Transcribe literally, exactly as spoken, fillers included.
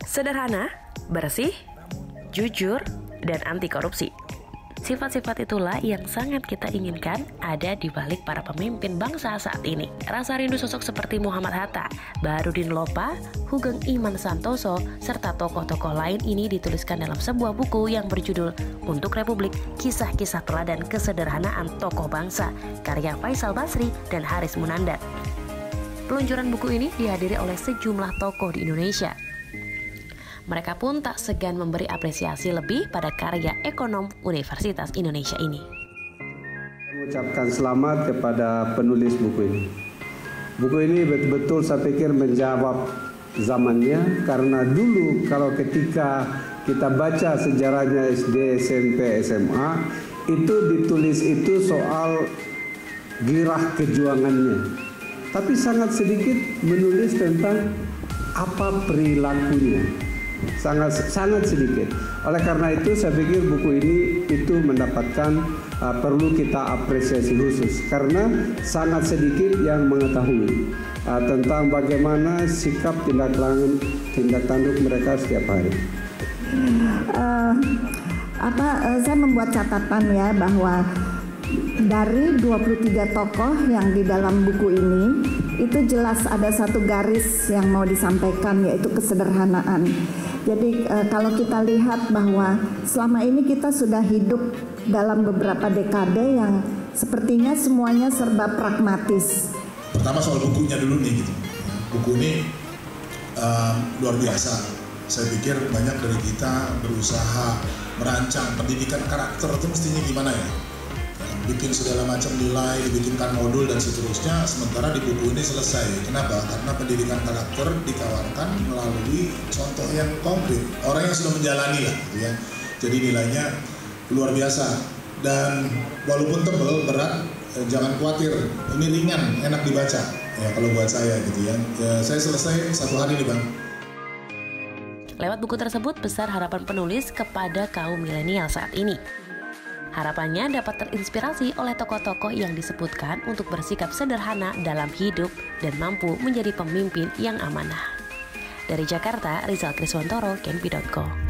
Sederhana, bersih, jujur, dan anti korupsi. Sifat-sifat itulah yang sangat kita inginkan ada di balik para pemimpin bangsa saat ini. Rasa rindu sosok seperti Muhammad Hatta, Baharudin Lopa, Hugeng Iman Santoso, serta tokoh-tokoh lain ini dituliskan dalam sebuah buku yang berjudul Untuk Republik, Kisah-Kisah Teladan Kesederhanaan Tokoh Bangsa, karya Faisal Basri dan Haris Munandar. Peluncuran buku ini dihadiri oleh sejumlah tokoh di Indonesia. Mereka pun tak segan memberi apresiasi lebih pada karya ekonom Universitas Indonesia ini. Mengucapkan selamat kepada penulis buku ini. Buku ini betul-betul saya pikir menjawab zamannya, karena dulu kalau ketika kita baca sejarahnya S D, S M P, S M A, itu ditulis itu soal girah kejuangannya. Tapi sangat sedikit menulis tentang apa perilakunya. Sangat sangat sedikit. Oleh karena itu saya pikir buku ini itu mendapatkan uh, perlu kita apresiasi khusus, karena sangat sedikit yang mengetahui uh, tentang bagaimana sikap tindak lanjut tindak tanduk mereka setiap hari. Uh, apa uh, saya membuat catatan ya bahwa dari dua puluh tiga tokoh yang di dalam buku ini itu jelas ada satu garis yang mau disampaikan, yaitu kesederhanaan. Jadi e, kalau kita lihat bahwa selama ini kita sudah hidup dalam beberapa dekade yang sepertinya semuanya serba pragmatis. Pertama soal bukunya dulu nih gitu. Buku ini uh, luar biasa. Saya pikir banyak dari kita berusaha merancang pendidikan karakter itu mestinya gimana ya. Bikin segala macam nilai, dibikinkan modul dan seterusnya, sementara di buku ini selesai. Kenapa? Karena pendidikan karakter ditawarkan melalui contoh yang konkret, orang yang sudah menjalani lah gitu ya. Jadi nilainya luar biasa, dan walaupun tebal, berat, eh, jangan khawatir, ini ringan, enak dibaca ya kalau buat saya gitu ya. Ya saya selesai satu hari nih Bang. Lewat buku tersebut besar harapan penulis kepada kaum milenial saat ini. Harapannya dapat terinspirasi oleh tokoh-tokoh yang disebutkan untuk bersikap sederhana dalam hidup dan mampu menjadi pemimpin yang amanah. Dari Jakarta, Rizal Kriswantoro, Kenpi dot co.